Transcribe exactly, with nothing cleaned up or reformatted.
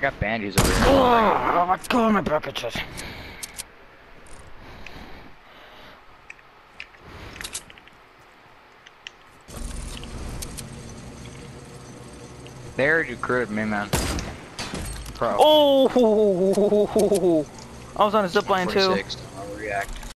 got bandages over here. Oh, my god, my back itches. They already crewed me, man. Pro. Oh, I was on a zipline too. I'll react.